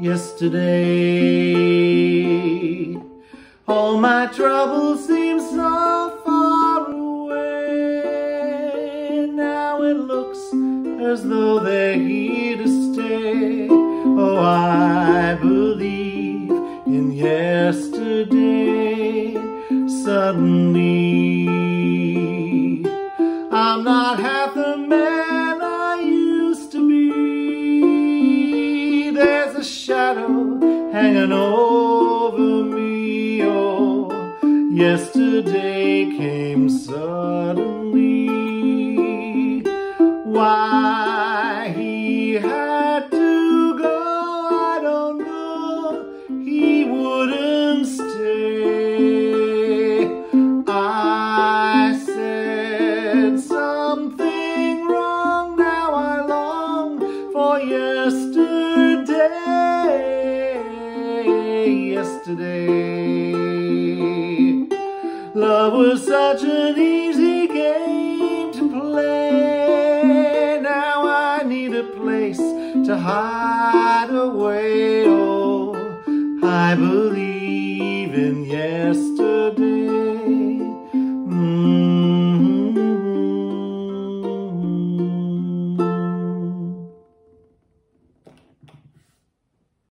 yesterday. All my troubles seem so far away. Now it looks as though they're here to stay. Oh, I believe in yesterday. Suddenly, I'm not half the man I used to be. There's a shadow hanging over me. Oh, yesterday came suddenly. Why he had to go, I don't know. He wouldn't stay. I said something wrong. Now I long for yesterday. Love was such an easy game to play. Now I need a place to hide away. Oh, I believe